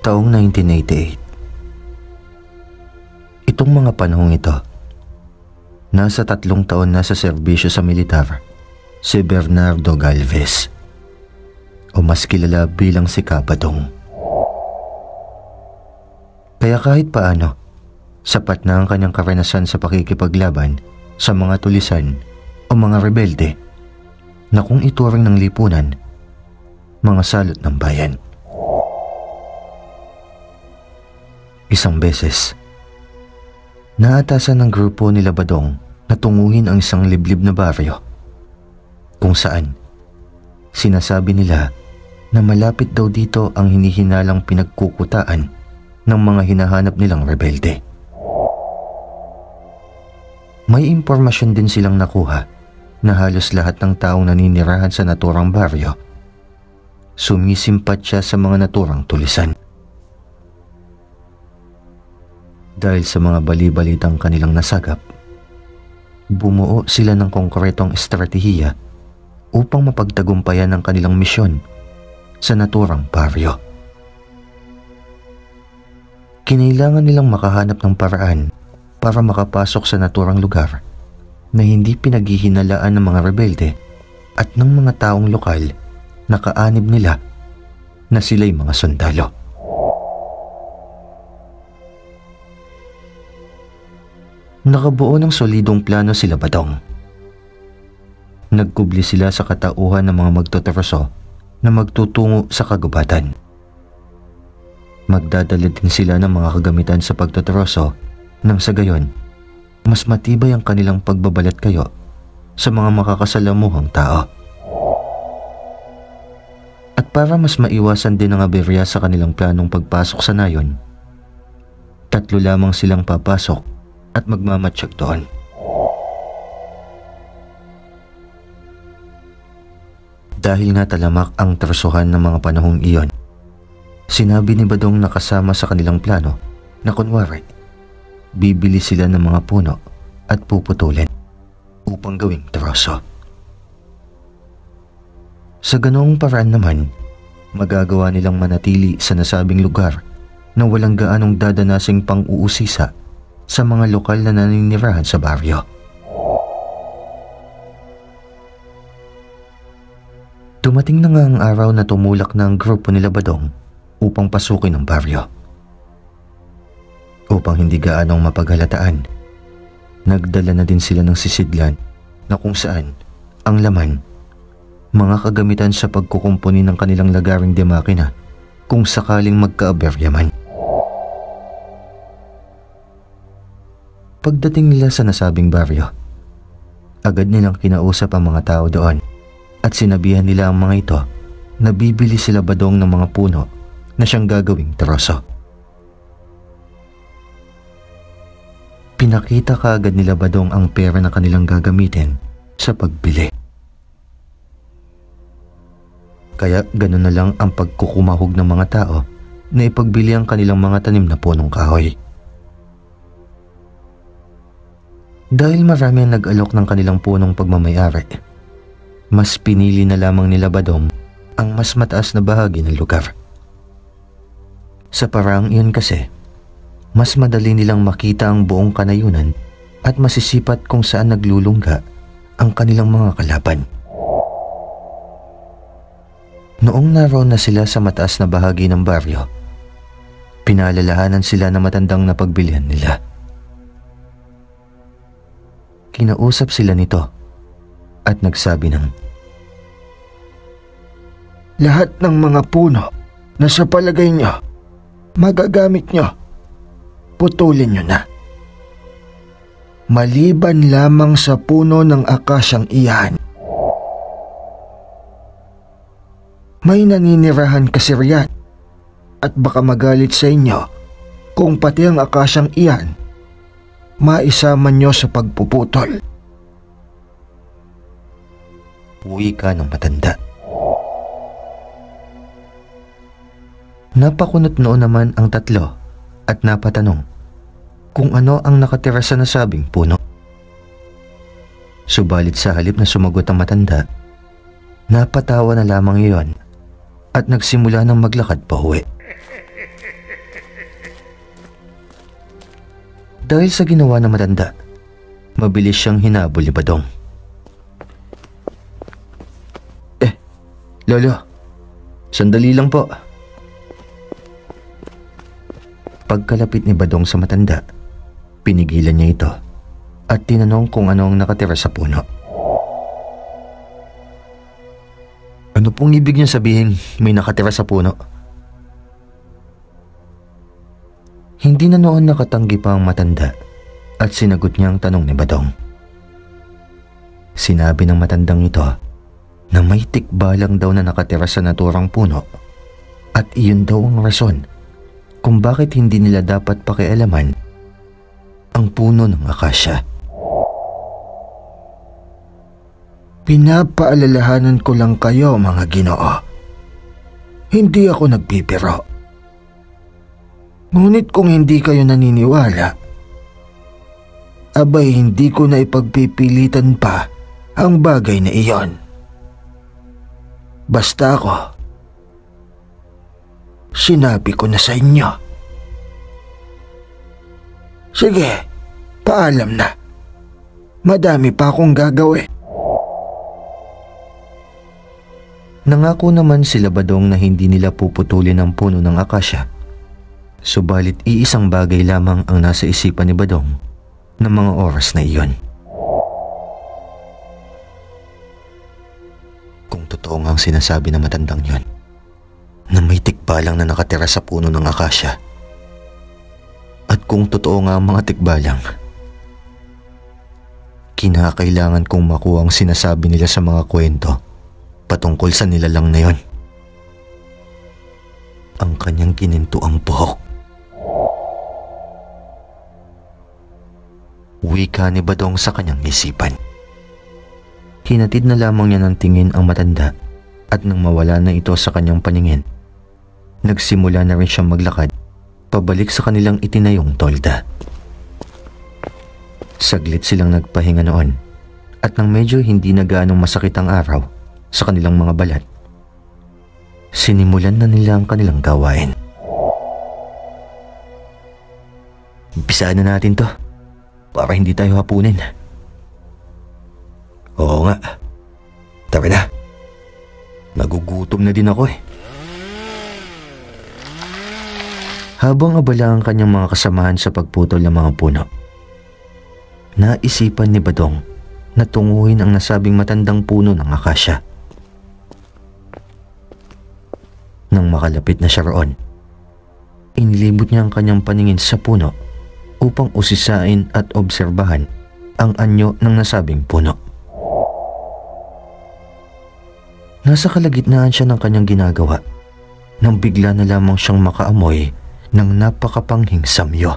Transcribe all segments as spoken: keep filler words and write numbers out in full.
Taong nineteen eighty-eight. Itong mga panahong ito, nasa tatlong taon na sa serbisyo sa militar si Bernardo Galvez, o mas kilala bilang si Kabadong. Kaya kahit paano, sapat na ang kanyang karanasan sa pakikipaglaban sa mga tulisan o mga rebelde na kung ituring ng lipunan, mga salot ng bayan. Isang beses, naatasan ng grupo nila Badong na tunguhin ang isang liblib na baryo kung saan sinasabi nila na malapit daw dito ang hinihinalang pinagkukutaan ng mga hinahanap nilang rebelde. May impormasyon din silang nakuha na halos lahat ng taong naninirahan sa naturang baryo sumisimpat siya sa mga naturang tulisan. Dahil sa mga bali-balitang kanilang nasagap, bumuo sila ng konkretong estratehiya upang mapagtagumpayan ang kanilang misyon sa naturang baryo. Kinailangan nilang makahanap ng paraan para makapasok sa naturang lugar na hindi pinaghihinalaan ng mga rebelde at ng mga taong lokal na kaanib nila na sila'y mga sundalo. Nakabuo ng solidong plano sila Badong. Nagkubli sila sa katauhan ng mga magtuturaso na magtutungo sa kagubatan. Magdadala din sila ng mga kagamitan sa pagtuturaso nang sa gayon, mas matibay ang kanilang pagbabalat kayo sa mga makakasalamuhang tao. At para mas maiwasan din ang aberya sa kanilang planong pagpasok sa nayon, tatlo lamang silang papasok at magmamatsyag doon. Dahil nga talamak ang trasuhan ng mga panahong iyon, sinabi ni Badong na kasama sa kanilang plano na kunwari, bibili sila ng mga puno at puputulin upang gawing troso. Sa ganoong paraan naman, magagawa nilang manatili sa nasabing lugar na walang gaanong dadanasing pang-uusisa sa mga lokal na naninirahan sa baryo. Dumating na nga ang araw na tumulak na ang grupo nila Badong upang pasukin ang baryo. Upang hindi gaanong mapaghalataan, nagdala na din sila ng sisidlan na kung saan ang laman, mga kagamitan sa pagkukumpuni ng kanilang lagaring de makina kung sakaling magkaaberya man. Pagdating nila sa nasabing baryo, agad nilang kinausap ang mga tao doon at sinabihan nila ang mga ito na bibili sila Badong ng mga puno na siyang gagawing troso. Pinakita kaagad nila Badong ang pera na kanilang gagamitin sa pagbili. Kaya ganoon na lang ang pagkukumahog ng mga tao na ipagbili ang kanilang mga tanim na punong kahoy. Dahil marami ang nag-alok ng kanilang punong pagmamayari, mas pinili na lamang nila Badong ang mas mataas na bahagi ng lugar. Sa paraang iyon kasi, mas madali nilang makita ang buong kanayunan at masisipat kung saan naglulungga ang kanilang mga kalaban. Noong naroon na sila sa mataas na bahagi ng baryo, pinaalalahanan sila na matandang napagbilihan nila. Kinausap sila nito at nagsabi ng, "Lahat ng mga puno na sa palagay nyo magagamit nyo, putulin nyo na. Maliban lamang sa puno ng akasyang iyan. May naninirahan kasi riyan at baka magalit sa inyo kung pati ang akasyang iyan maisama nyo sa pagpuputol." Wika ng matanda. Napakunot noon naman ang tatlo at napatanong kung ano ang nakatira sa nasabing puno. Subalit sa halip na sumagot ang matanda, napatawa na lamang iyon at nagsimula ng maglakad pauwi. Dahil sa ginawa ng matanda, mabilis siyang hinabol ni Badong. Eh, Lolo, sandali lang po. Pagkalapit ni Badong sa matanda, pinigilan niya ito at tinanong kung ano ang nakatira sa puno. Ano pong ibig niya sabihin may nakatira sa puno? Hindi na noon nakatanggi pa ang matanda at sinagot niya ang tanong ni Badong. Sinabi ng matandang ito na may tikbalang daw na nakatira sa naturang puno at iyon daw ang rason kung bakit hindi nila dapat pakialaman ang puno ng akasya. Pinapaalalahanan ko lang kayo, mga Ginoo. Hindi ako nagbibiro. Ngunit kung hindi kayo naniniwala, abay hindi ko na ipagpipilitan pa ang bagay na iyon. Basta ako, sinabi ko na sa inyo. Sige, paalam na. Madami pa akong gagawin. Nangako naman sila Badong na hindi nila puputulin ang puno ng akasya. Subalit iisang bagay lamang ang nasa isipan ni Badong ng mga oras na iyon. Kung totoo nga ang sinasabi ng matandang yon, na may tikbalang na nakatira sa puno ng akasya, at kung totoo nga ang mga tikbalang, kinakailangan kong makuha ang sinasabi nila sa mga kwento patungkol sa nilalang na yon. Ang kanyang kinintuang buhok. Wika ni Badong sa kanyang isipan. Hinatid na lamang niya ng tingin ang matanda at nang mawala na ito sa kanyang paningin, nagsimula na rin siyang maglakad pabalik sa kanilang itinayong tolda. Saglit silang nagpahinga noon at nang medyo hindi na gaanong masakit ang araw sa kanilang mga balat, sinimulan na nila ang kanilang gawain. Umpisaan na natin to para hindi tayo hapunin. Oo nga. Tara na. Nagugutom na din ako eh. Habang abala ang kanyang mga kasamahan sa pagputol ng mga puno, naisipan ni Badong na tunguhin ang nasabing matandang puno ng akasya. Nang makalapit na siya roon, inilibot niya ang kanyang paningin sa puno upang usisain at obserbahan ang anyo ng nasabing puno. Nasa kalagitnaan siya ng kanyang ginagawa nang bigla na lamang siyang makaamoy ng napakapanghing samyo.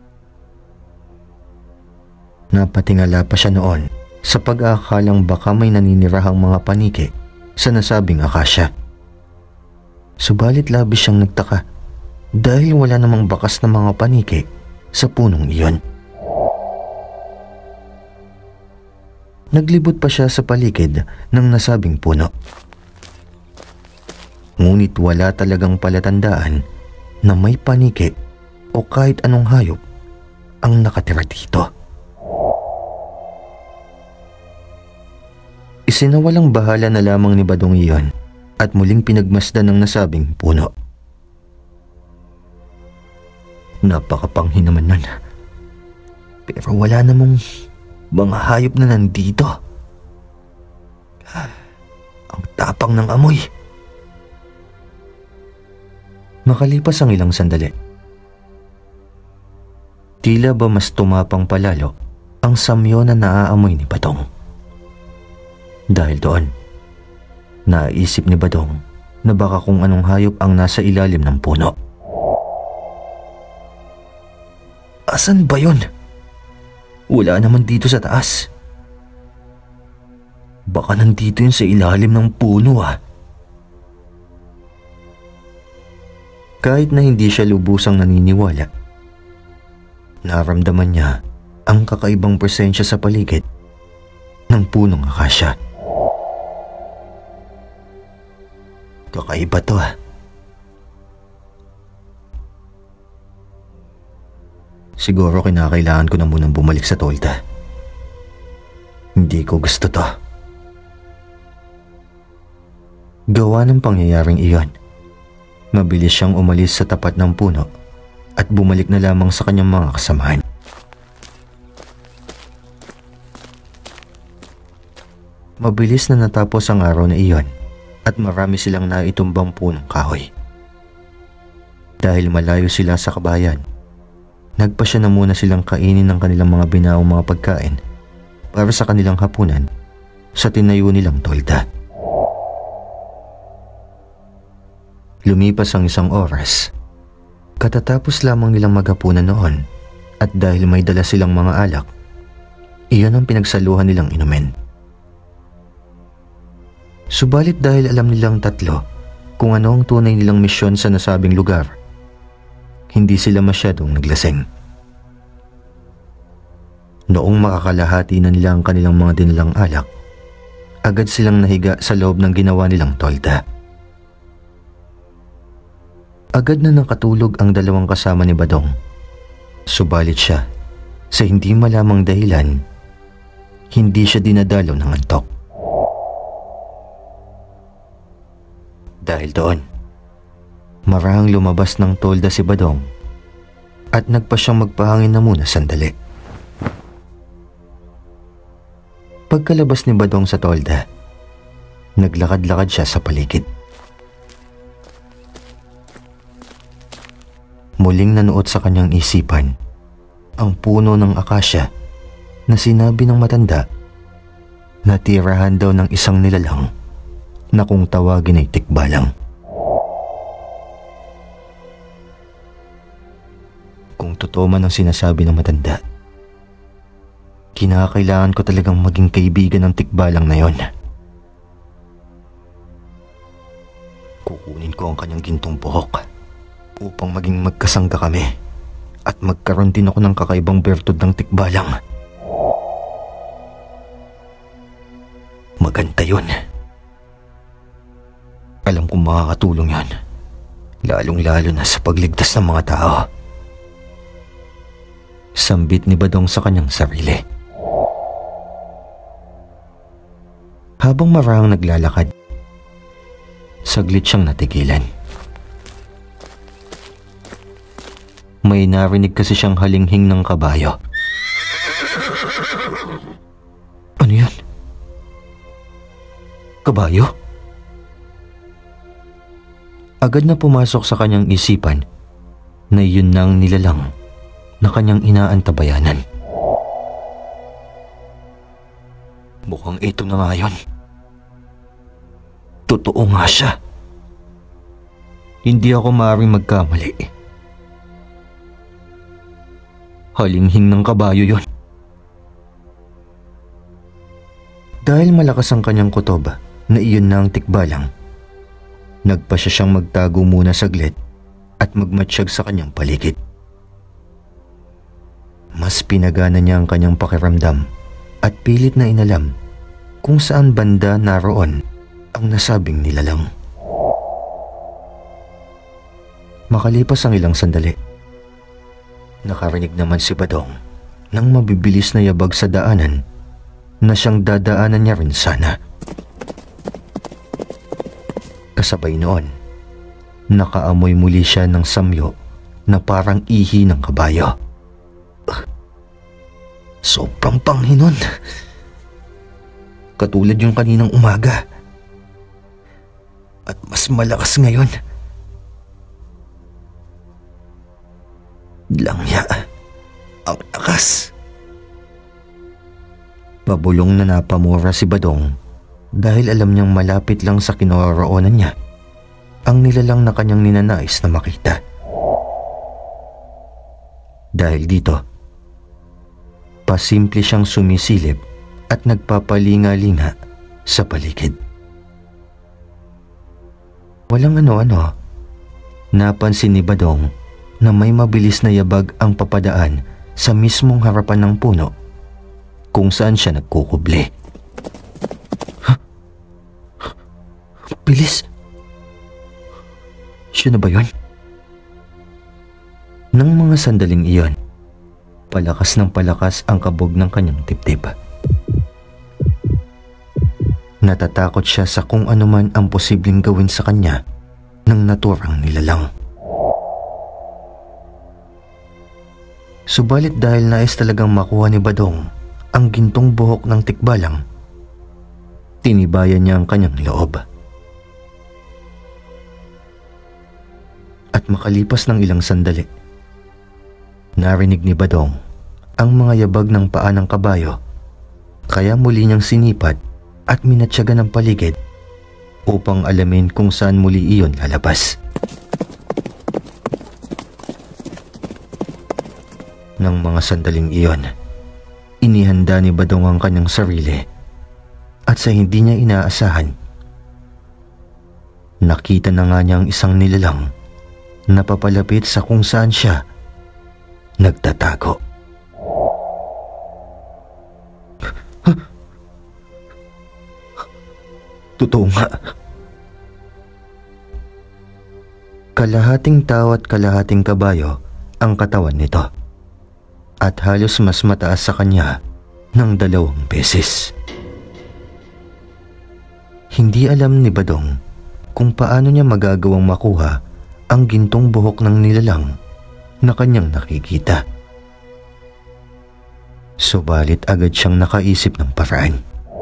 Napatingala pa siya noon sa pag-aakalang baka may naninirahang mga paniki sa nasabing akasya. Subalit labis siyang nagtaka dahil wala namang bakas na mga paniki sa punong iyon. Naglibot pa siya sa paligid ng nasabing puno. Ngunit wala talagang palatandaan na may paniki o kahit anong hayop ang nakatira dito. Isinawalang bahala na lamang ni Badong iyon at muling pinagmasdan ng nasabing puno. Napakapanghi naman nun. Pero wala namang mga hayop na nandito. Ang tapang ng amoy. Makalipas ang ilang sandali, tila ba mas tumapang palalo ang samyo na naaamoy ni Badong. Dahil doon, naisip ni Badong na baka kung anong hayop ang nasa ilalim ng puno. Asan ba yun? Wala naman dito sa taas. Baka nandito yun sa ilalim ng puno ah. Kahit na hindi siya lubusang naniniwala, naramdaman niya ang kakaibang presensya sa paligid ng punong akasya. Kakaiba to ah. Siguro kinakailangan ko na munang bumalik sa tolda. Hindi ko gusto to. Gawa ng pangyayaring iyon, mabilis siyang umalis sa tapat ng puno at bumalik na lamang sa kanyang mga kasamahan. Mabilis na natapos ang araw na iyon at marami silang naitumbang punong kahoy. Dahil malayo sila sa kabayan, nagpasya na muna silang kainin ng kanilang mga binaong mga pagkain para sa kanilang hapunan sa tinayo nilang tolda. Lumipas ang isang oras. Katatapos lamang nilang maghapunan noon at dahil may dala silang mga alak, iyon ang pinagsaluhan nilang inumin. Subalit dahil alam nilang tatlo kung ano ang tunay nilang misyon sa nasabing lugar, hindi sila masyadong naglasing. Noong makakalahati na nila ang kanilang mga dinalang alak, agad silang nahiga sa loob ng ginawa nilang tolda. Agad na nakatulog ang dalawang kasama ni Badong. Subalit siya, sa hindi malamang dahilan, hindi siya dinadalaw ng antok. Dahil doon, marahang lumabas ng tolda si Badong at nagpa siyang magpahangin na muna sandali. Pagkalabas ni Badong sa tolda, naglakad-lakad siya sa paligid. Muling nanuot sa kanyang isipan ang puno ng akasya na sinabi ng matanda na tirahan daw ng isang nilalang na kung tawagin ay tikbalang. Kung totoo man ang sinasabi ng matanda, kinakailangan ko talagang maging kaibigan ng tikbalang na yon. Kukunin ko ang kanyang gintong buhok upang maging magkasangga kami at magkaroon din ako ng kakaibang bertod ng tikbalang. Maganda yun. Alam kong makakatulong yan, lalong-lalo na sa pagligtas ng mga tao. Sambit ni Badong sa kanyang sarili. Habang marahang naglalakad, saglit siyang natigilan. May narinig kasi siyang halinghing ng kabayo. Ano yan? Kabayo? Agad na pumasok sa kanyang isipan na yun nang nilalang na kanyang inaantabayanan. Mukhang ito na nga yun. Totoo nga siya. Hindi ako maaaring magkamali. Halinghing ng kabayo yon. Dahil malakas ang kanyang kutob na iyon na ang tikbalang, nagpa siya siyang magtago muna saglit at magmatsyag sa kanyang paligid. Mas pinagana niya ang kanyang pakiramdam at pilit na inalam kung saan banda naroon ang nasabing nilalang. Makalipas ang ilang sandali, nakarinig naman si Badong ng mabibilis na yabag sa daanan na siyang dadaanan niya rin sana. Kasabay noon, nakaamoy muli siya ng samyo na parang ihi ng kabayo. Sobrang panghi nun. Katulad yung kaninang umaga. At mas malakas ngayon. Langya, ang lakas. Pabulong na napamura si Badong dahil alam niyang malapit lang sa kinaroroonan niya ang nilalang na kanyang ninanais na makita. Dahil dito, pasimple siyang sumisilip at nagpapalinga-linga sa paligid. Walang ano-ano, napansin ni Badong na may mabilis na yabag ang papadaan sa mismong harapan ng puno kung saan siya nagkukubli. Huh? Bilis! Siya na ba yun? Nang mga sandaling iyon, Palakas ng palakas ang kabog ng kanyang dibdib. Natatakot siya sa kung anuman ang posibleng gawin sa kanya ng naturang nilalang. Subalit dahil nais talagang makuha ni Badong ang gintong buhok ng tikbalang, tinibayan niya ang kanyang loob. At makalipas ng ilang sandali, narinig ni Badong ang mga yabag ng paa ng kabayo, kaya muli niyang sinipat at minatyaga ng paligid upang alamin kung saan muli iyon lalabas. Nang mga sandaling iyon, inihanda ni Badong ang kanyang sarili at sa hindi niya inaasahan, nakita na nga niya ang isang nilalang na papalapit sa kung saan siya nagtatago. Totoo nga. Kalahating tao at kalahating kabayo ang katawan nito, at halos mas mataas sa kanya ng dalawang beses. Hindi alam ni Badong kung paano niya magagawang makuha ang gintong buhok ng nilalang na kanyang nakikita. Subalit agad siyang nakaisip ng paraan.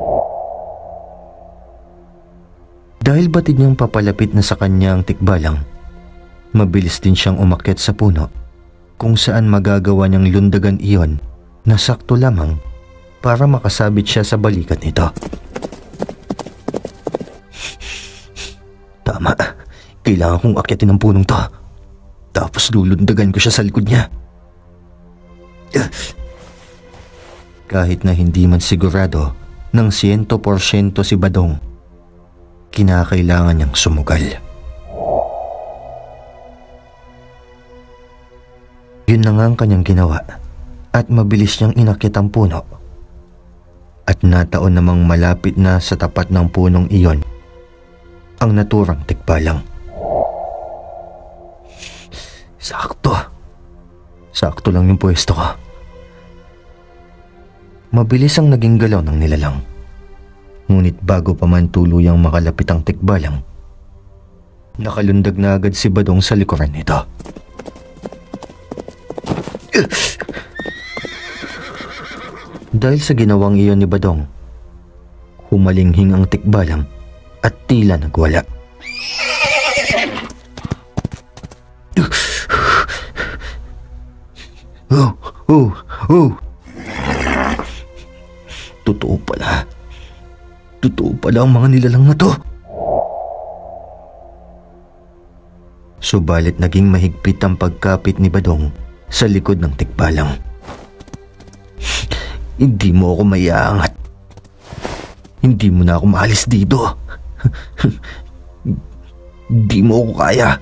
Dahil batid niyang papalapit na sa kanya ang tikbalang, mabilis din siyang umakyat sa puno kung saan magagawa niyang lundagan iyon na sakto lamang para makasabit siya sa balikat nito. Tama, kailangan kong akyatin ang punong to, tapos lulundagan ko siya sa likod niya. Kahit na hindi man sigurado ng siyento porsyento si Badong, kinakailangan niyang sumugal. Yun na nga ang kanyang ginawa at mabilis niyang inakyat ang puno. At nataon namang malapit na sa tapat ng punong iyon ang naturang tikbalang. Sakto. Sakto lang yung pwesto ko. Mabilis ang naging galaw ng nilalang. Ngunit bago pa man tuluyang makalapit ang tikbalang, nakalundag na agad si Badong sa likuran nito. Dahil sa ginawang iyon ni Badong, humalinghing ang tikbalang at tila nagwala. Oh, oh, oh. Totoo pala. Totoo pala ang mga nilalang na to. Subalit naging mahigpit ang pagkapit ni Badong sa likod ng tikbalang. Hindi mo ako maiaangat. Hindi mo na ako maalis dito. Hindi mo ako kaya.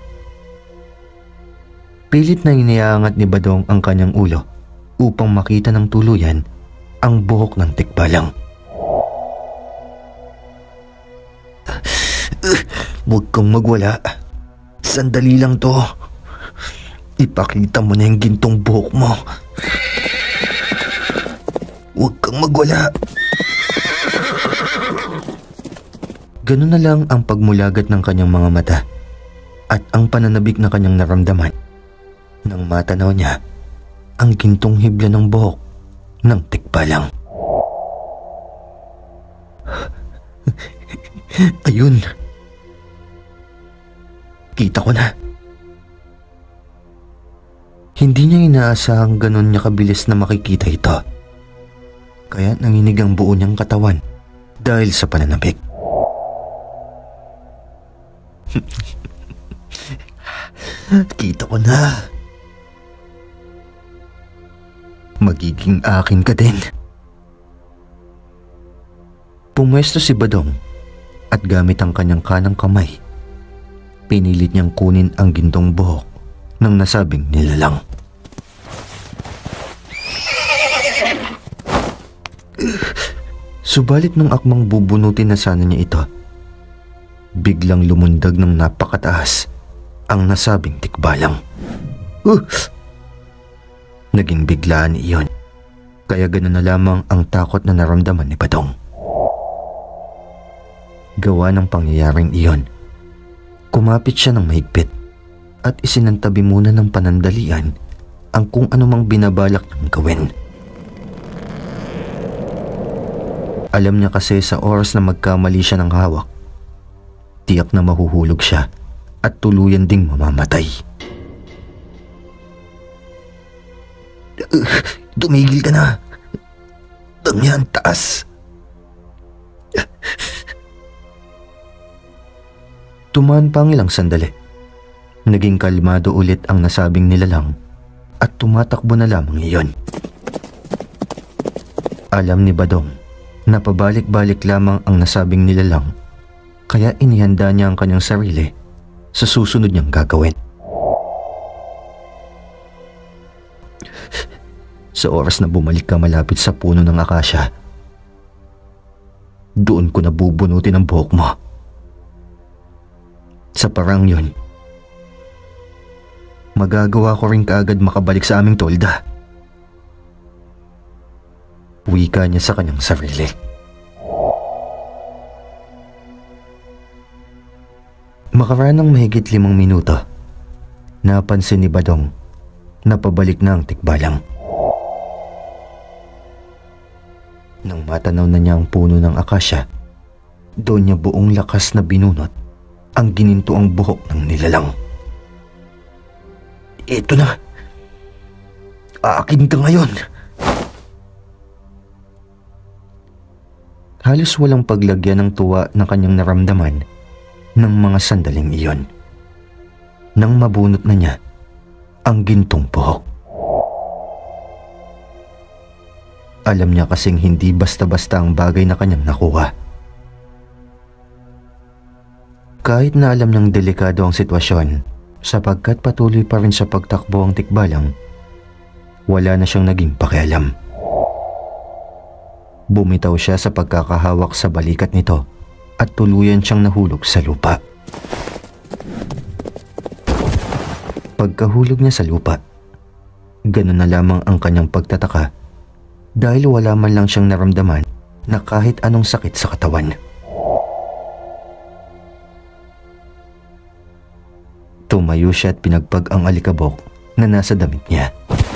Pilit na iniaangat ni Badong ang kanyang ulo upang makita ng tuluyan ang buhok ng tikbalang. Huwag kang magwala. Sandali lang to. Ipakita mo na yung gintong buhok mo. Huwag kang magwala. Ganun na lang ang pagmulagat ng kanyang mga mata at ang pananabik na kanyang naramdaman nang matanaw niya ang gintong hibla ng buhok ng tikbalang. Ayun. Kita ko na. Hindi niya inaasahang ganun niya kabilis na makikita ito. Kaya nanginig ang buo niyang katawan dahil sa pananabik. Kita ko na. Magiging akin ka din. Pumwesto si Badong at gamit ang kanyang kanang kamay, pinilit niyang kunin ang gintong buhok ng nasabing nilalang. Subalit nung akmang bubunutin na sana niya ito, biglang lumundag ng napakataas ang nasabing tikbalang. Uh! Naging biglaan iyon. Kaya ganoon na lamang ang takot na naramdaman ni Badong. Gawa ng pangyayaring iyon, kumapit siya ng mahigpit at isinantabi muna ng panandalian ang kung anumang binabalak niyang gawin. Alam niya kasi sa oras na magkamali siya ng hawak, tiyak na mahuhulog siya at tuluyan ding mamamatay. Uh, tumigil ka na. Damyan, taas. Tumaan pa ang ilang sandali. Naging kalmado ulit ang nasabing nilalang at tumatakbo na lamang iyon. Alam ni Badong na pabalik-balik lamang ang nasabing nilalang, kaya inihanda niya ang kanyang sarili sa susunod niyang gagawin. Sa oras na bumalik ka malapit sa puno ng akasya, doon ko na bubunutin ang buhok mo. Sa parang yun, magagawa ko rin kaagad makabalik sa aming tolda. Wika niya sa kanyang sarili. Makaraan ng mahigit limang minuto, napansin ni Badong na pabalik na ang tikbalang. Nang matanaw na niya ang puno ng akasya, doon niya buong lakas na binunot ang ginintuang buhok ng nilalang. Ito na! Aakin ka ngayon! Halos walang paglagyan ng tuwa na kanyang naramdaman ng mga sandaling iyon nang mabunot na niya ang gintong buhok. Alam niya kasing hindi basta-basta ang bagay na kanyang nakuha. Kahit na alam niyang delikado ang sitwasyon, sapagkat patuloy pa rin sa pagtakbo ang tikbalang, wala na siyang naging pakialam. Bumitaw siya sa pagkakahawak sa balikat nito at tuluyan siyang nahulog sa lupa. Pagkahulog niya sa lupa, ganun na lamang ang kanyang pagtataka dahil wala man lang siyang naramdaman na kahit anong sakit sa katawan. Tumayo siya at pinagpag ang alikabok na nasa damit niya.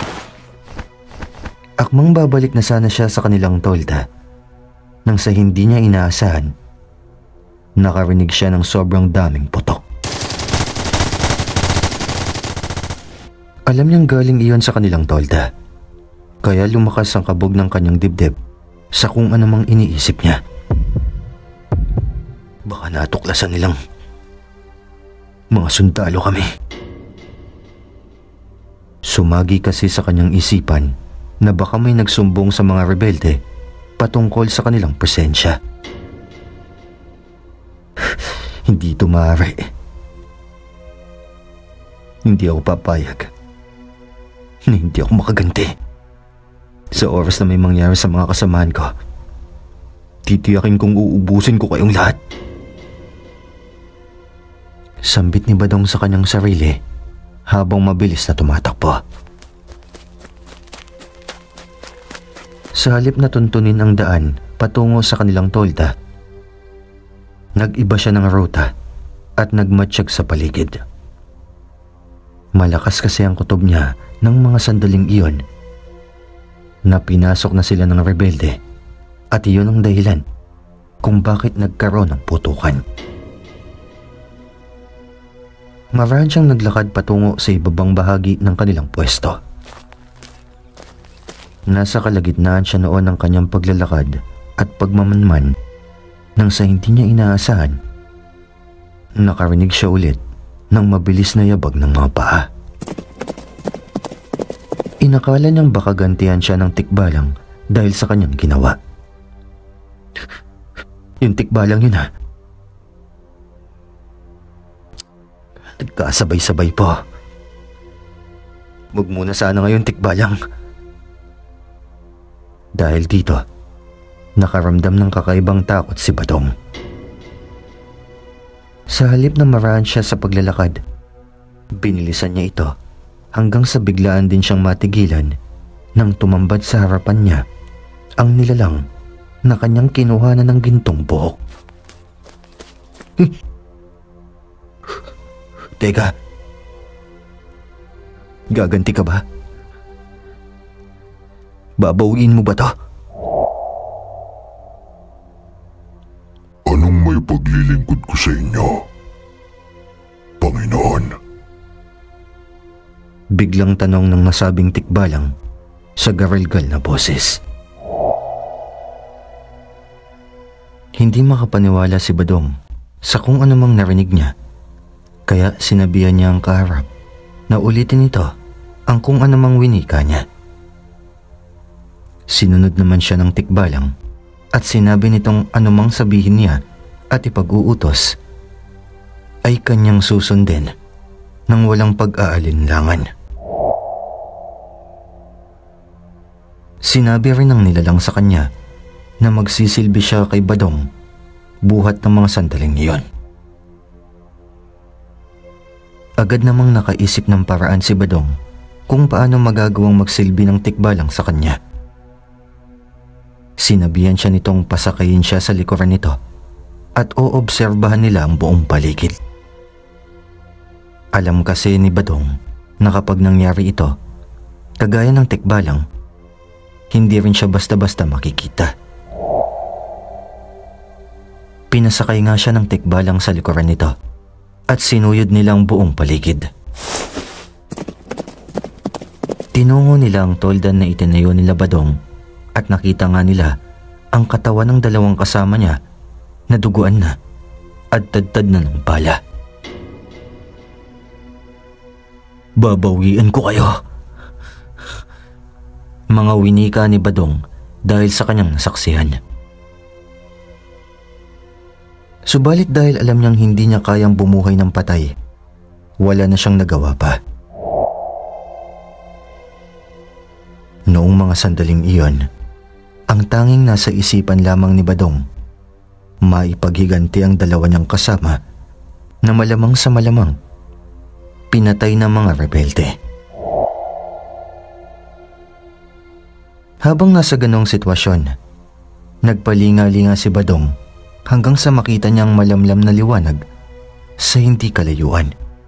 Akmang babalik na sana siya sa kanilang tolda nang sa hindi niya inaasahan, nakarinig siya ng sobrang daming putok. Alam niyang galing iyon sa kanilang tolda, kaya lumakas ang kabog ng kanyang dibdib sa kung anumang iniisip niya. Baka natuklasan nilang mga sundalo kami. Sumagi kasi sa kanyang isipan na baka may nagsumbong sa mga rebelde patungkol sa kanilang presensya. Hindi ito maaari. Hindi ako papayag na hindi ako makaganti. Sa oras na may mangyari sa mga kasamahan ko, titiyakin kong uubusin ko kayong lahat. Sambit ni Badong sa kanyang sarili habang mabilis na tumatakbo. Sa halip na tuntunin ang daan patungo sa kanilang tolda, nag-iba siya ng ruta at nagmatsyag sa paligid. Malakas kasi ang kutob niya ng mga sandaling iyon na pinasok na sila ng rebelde at iyon ang dahilan kung bakit nagkaroon ng putukan. Maraan siyang naglakad patungo sa ibabang bahagi ng kanilang pwesto. Nasa kalagitnaan siya noon ng kanyang paglalakad at pagmamanman nang sa hindi niya inaasahan, nakarinig siya ulit ng mabilis na yabag ng mga paa. Inakala niyang baka gantihan siya ng tikbalang dahil sa kanyang ginawa. Yung tikbalang yun ha. Nagkasabay-sabay po. Huwag muna sana ngayon tikbalang. Dahil dito, nakaramdam ng kakaibang takot si Badong. Sa halip na maraan siya sa paglalakad, binilisan niya ito hanggang sa biglaan din siyang matigilan nang tumambad sa harapan niya ang nilalang na kanyang kinuhanan ng gintong buhok. Teka, gaganti ka ba? Babawiin mo ba to? Anong may paglilingkod ko sa inyo, Panginoon? Biglang tanong ng nasabing tikbalang sa garalgal na boses. Hindi makapaniwala si Badong sa kung anumang narinig niya, kaya sinabihan niya ang kaharap na ulitin ito ang kung anumang winika niya. Sinunod naman siya ng tikbalang at sinabi nitong anumang sabihin niya at ipag-uutos ay kanyang susundin nang walang pag-aalinlangan. Sinabi rin ng nilalang sa kanya na magsisilbi siya kay Badong buhat ng mga sandaling iyon. Agad namang nakaisip ng paraan si Badong kung paano magagawang magsilbi ng tikbalang sa kanya. Sinabihan siya nitong pasakayin siya sa likuran nito at oobserbahan nila ang buong paligid. Alam kasi ni Badong na kapag nangyari ito, kagaya ng tikbalang, hindi rin siya basta-basta makikita. Pinasakay nga siya ng tikbalang sa likuran nito at sinuyod nilang buong paligid. Tinungo nila ang toldan na itinayo nila Badong at nakita nga nila ang katawan ng dalawang kasama niya na duguan na at tadtad na ng bala. Babawian ko kayo, mga winika ni Badong dahil sa kanyang nasaksihan. Subalit dahil alam niyang hindi niya kayang bumuhay ng patay, wala na siyang nagawa pa. Noong mga sandaling iyon, ang tanging nasa isipan lamang ni Badong, maipaghiganti ang dalawa niyang kasama na malamang sa malamang pinatay ng mga rebelde. Habang nasa ganong sitwasyon, nagpalinga-linga si Badong hanggang sa makita niyang malamlam na liwanag sa hindi kalayuan.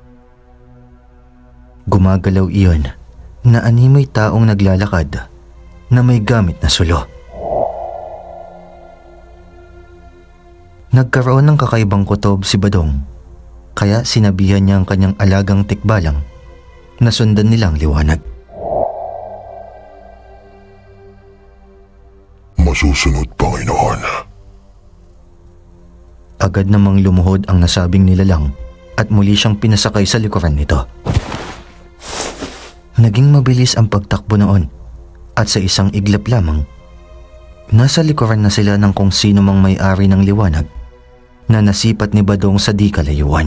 Gumagalaw iyon na animoy taong naglalakad na may gamit na sulo. Nagkaroon ng kakaibang kutob si Badong, kaya sinabihan niya ang kanyang alagang tikbalang na sundan nilang liwanag. Masusunod, Panginoon. Agad namang lumuhod ang nasabing nilalang at muli siyang pinasakay sa likuran nito. Naging mabilis ang pagtakbo noon at sa isang iglap lamang, nasa likuran na sila ng kung sino mang may-ari ng liwanag na nasipat ni Badong sa di kalayuan.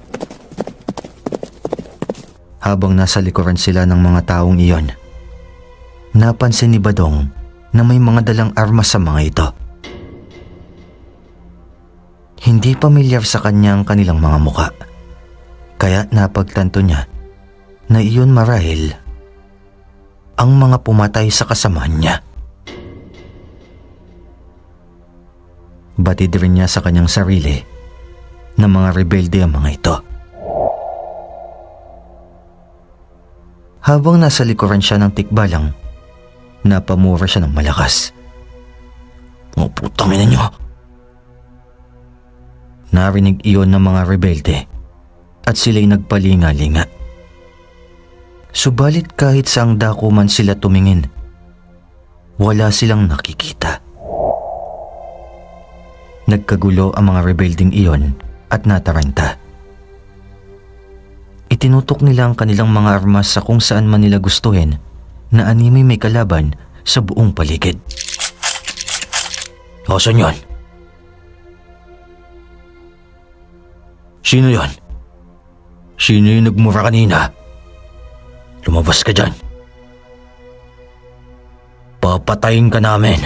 Habang nasa likuran sila ng mga taong iyon, napansin ni Badong na may mga dalang armas sa mga ito. Hindi pamilyar sa kanya ang kanilang mga muka, kaya napagtanto niya na iyon marahil ang mga pumatay sa kasamaan niya. Batid rin niya sa kanyang sarili na mga rebelde ang mga ito. Habang nasa likuran siya ng tikbalang, napamura siya ng malakas. "O putang ina niyo!" Narinig iyon ng mga rebelde at sila'y nagpalinga-linga. Subalit kahit saang dako man sila tumingin, wala silang nakikita. Nagkagulo ang mga rebelding iyon at nataranta. Itinutok nila ang kanilang mga armas sa kung saan man nila gustuhin na animoy may kalaban sa buong paligid. "Asan yun? Sino yon? Sino yung nagmura kanina? Lumabas ka dyan. Papatayin ka namin."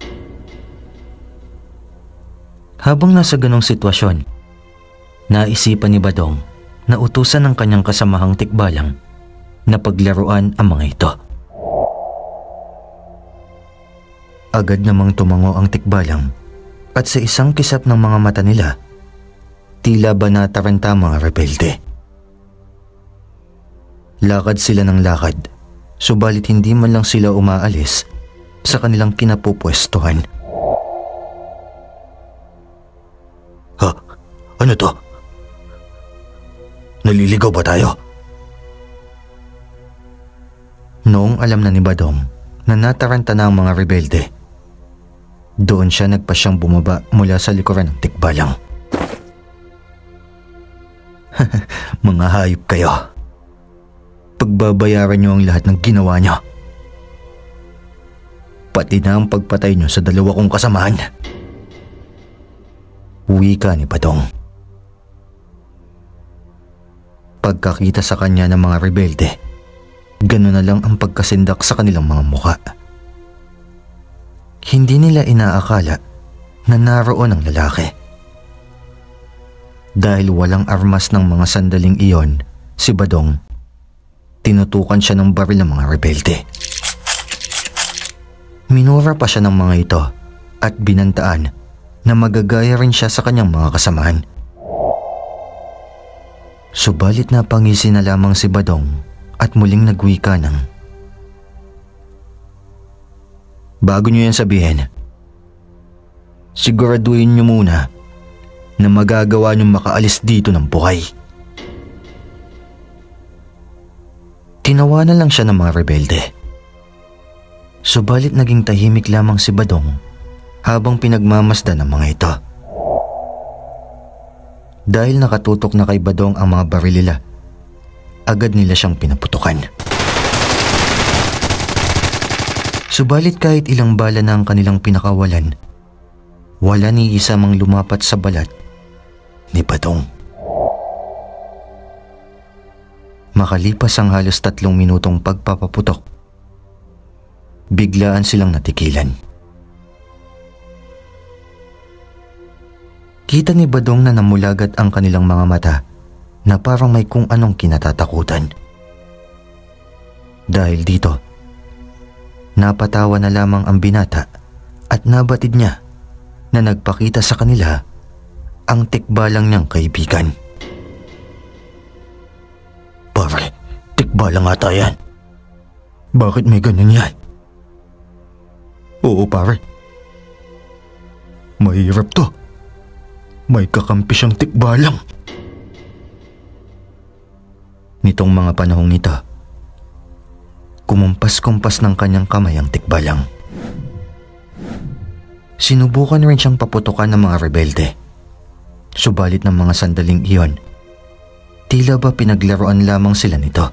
Habang nasa ganong sitwasyon, naisipan ni Badong na utusan ng kanyang kasamahang tikbalang na paglaruan ang mga ito. Agad namang tumango ang tikbalang at sa isang kisap ng mga mata nila, tila ba nataranta mga rebelde. Lakad sila ng lakad, subalit hindi man lang sila umaalis sa kanilang kinapupwestuhan. Ha? Ano to? Naliligaw ba tayo? Noong alam na ni Badong na nataranta na ang mga rebelde, doon siya nagpasyang bumaba mula sa likuran ng tikbalang. Mga hayop kayo. Pagbabayaran niyo ang lahat ng ginawa niyo. Pati na ang pagpatay niyo sa dalawa kong kasamahan. Wika ni Badong. Pagkakita sa kanya ng mga rebelde, gano'n na lang ang pagkasindak sa kanilang mga mukha. Hindi nila inaakala na naroon ang lalaki. Dahil walang armas ng mga sandaling iyon, si Badong, tinutukan siya ng baril ng mga rebelde. Minura pa siya ng mga ito at binantaan na magagaya rin siya sa kanyang mga kasamahan. Subalit napangisi na lamang si Badong at muling nagwika ng, "Bago niyo yan sabihin, siguraduhin niyo muna na magagawa niyong makaalis dito ng buhay." Tinawanan lang siya ng mga rebelde. Subalit naging tahimik lamang si Badong habang pinagmamasdan ng mga ito. Dahil nakatutok na kay Badong ang mga barilila, agad nila siyang pinaputukan. Subalit kahit ilang bala na ang kanilang pinakawalan, wala ni isa mang lumapat sa balat ni Badong. Makalipas ang halos tatlong minutong pagpapaputok, biglaan silang natikilan. Kita ni Badong na namulagat ang kanilang mga mata na parang may kung anong kinatatakutan. Dahil dito, napatawa na lamang ang binata at nabatid niya na nagpakita sa kanila ang tikbalang niyang kaibigan. "Pare, tikbalang ata yan. Bakit may ganyan yan?" "Oo pare. Mahirap to. May kakampi siyang tikbalang." Nitong mga panahong nito, kumumpas-kumpas ng kanyang kamay ang tikbalang. Sinubukan rin siyang paputukan ng mga rebelde. Subalit ng mga sandaling iyon, tila ba pinaglaruan lamang sila nito.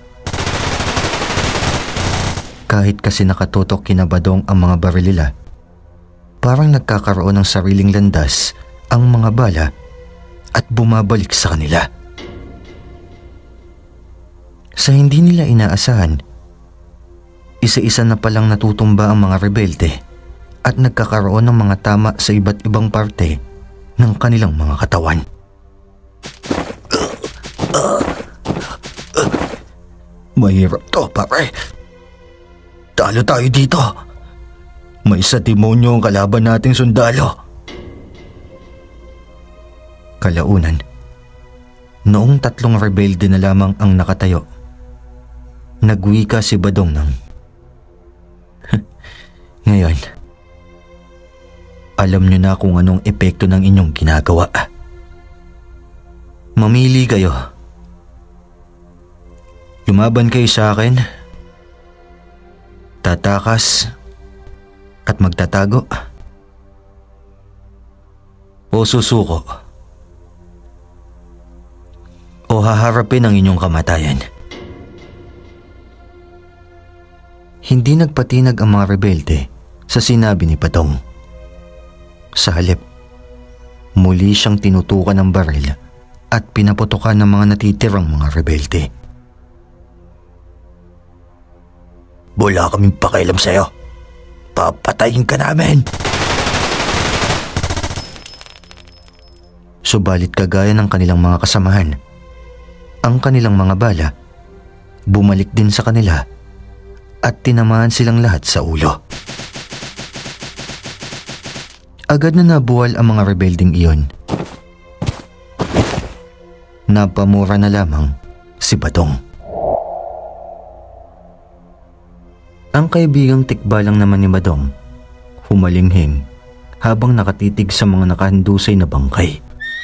Kahit kasi nakatutok kina Badong ang mga barilila, parang nagkakaroon ng sariling landas ang mga bala at bumabalik sa kanila. Sa hindi nila inaasahan, isa-isa na palang natutumba ang mga rebelde at nagkakaroon ng mga tama sa iba't ibang parte ng kanilang mga katawan. "Mahirap to, pare. Talo tayo dito. May sa demonyo ang kalaban nating sundalo." Kalaunan, noong tatlong rebelde na lamang ang nakatayo, nagwika si Badong ng, "Ngayon, alam niyo na kung anong epekto ng inyong ginagawa. Mamili kayo. Lumaban kayo sa akin, tatakas at magtatago, o susuko, o haharapin ang inyong kamatayan." Hindi nagpatinag ang mga rebelde sa sinabi ni Badong. Sa halip, muli siyang tinutukan ng baril at pinaputukan ng mga natitirang mga rebelde. "Wala kaming pakialam sa'yo. Papatayin ka namin!" Subalit kagaya ng kanilang mga kasamahan, ang kanilang mga bala bumalik din sa kanila at tinamaan silang lahat sa ulo. Agad na nabuwal ang mga rebelding iyon. Napamura na lamang si Badong. Ang kaibigang tikbalang naman ni Badong humalinghing habang nakatitig sa mga nakahandusay na bangkay.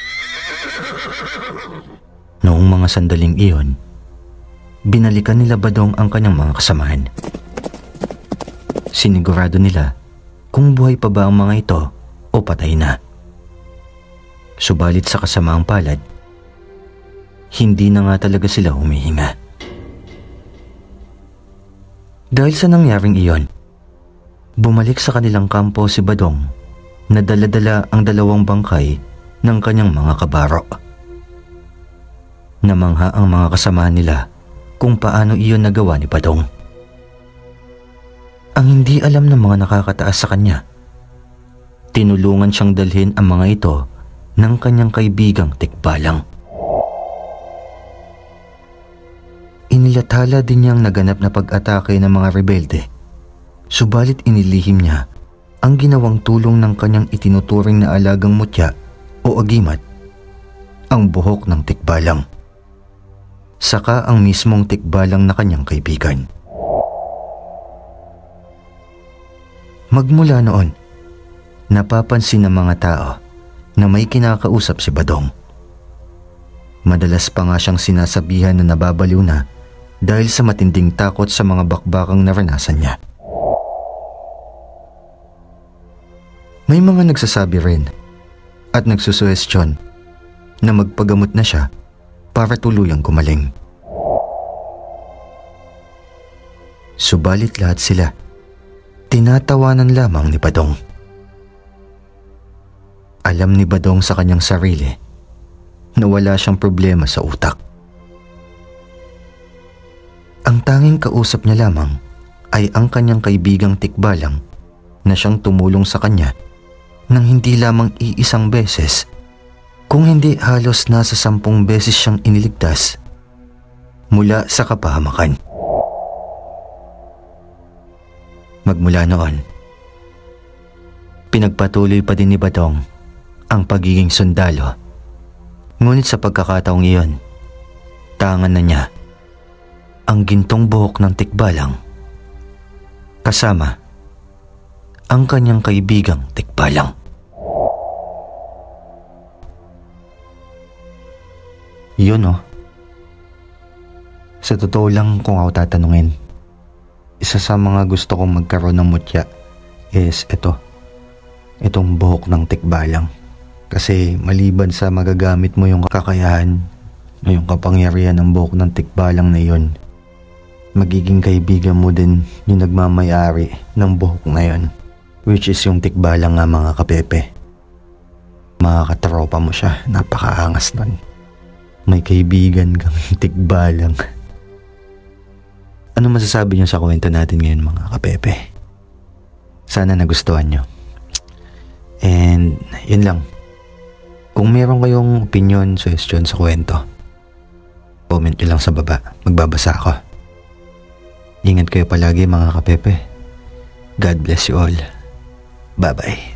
Noong mga sandaling iyon, binalikan nila Badong ang kanyang mga kasamahan. Sinigurado nila kung buhay pa ba ang mga ito o patay na. Subalit sa kasamaang palad, hindi na nga talaga sila humihinga. Dahil sa nangyaring iyon, bumalik sa kanilang kampo si Badong na dala-dala ang dalawang bangkay ng kanyang mga kabaro. Namangha ang mga kasamahan nila kung paano iyon nagawa ni Badong. Ang hindi alam ng mga nakakataas sa kanya, tinulungan siyang dalhin ang mga ito ng kanyang kaibigang tikbalang. Inilathala din niyang naganap na pag-atake ng mga rebelde, subalit inilihim niya ang ginawang tulong ng kanyang itinuturing na alagang mutya o agimat, ang buhok ng tikbalang. Saka ang mismong tikbalang na kanyang kaibigan. Magmula noon, napapansin ng mga tao na may kinakausap si Badong. Madalas pa nga siyang sinasabihan na nababaliw na dahil sa matinding takot sa mga bakbakang naranasan niya. May mga nagsasabi rin at nagsusuwestyon na magpagamot na siya para tuluyang gumaling. Subalit lahat sila tinatawanan lamang ni Badong. Alam ni Badong sa kanyang sarili na wala siyang problema sa utak. Ang tanging kausap niya lamang ay ang kanyang kaibigang tikbalang na siyang tumulong sa kanya nang hindi lamang iisang beses, kung hindi halos nasa sampung beses siyang iniligtas mula sa kapahamakan. Magmula noon, pinagpatuloy pa din ni Badong ang pagiging sundalo. Ngunit sa pagkakataong iyon, tangan na niya ang gintong buhok ng tikbalang kasama ang kanyang kaibigang tikbalang. Yun oh. Sa totoo lang kung ako tatanungin, isa sa mga gusto kong magkaroon ng mutya is ito. Itong buhok ng tikbalang. Kasi maliban sa magagamit mo yung kakayahan o yung kapangyarihan ng buhok ng tikbalang na yun, magiging kaibigan mo din yung nagmamayari ng buhok na yun, which is yung tikbalang nga, mga kapepe. Makakatropa mo siya, napakaangas nun. May kaibigan kang tikbalang. Ano masasabi niyo sa kwento natin ngayon, mga kapepe? Sana nagustuhan niyo. And yun lang. Kung meron kayong opinion, suggestion sa kwento, comment nyo lang sa baba. Magbabasa ako. Ingat kayo palagi, mga kapepe. God bless you all. Bye-bye.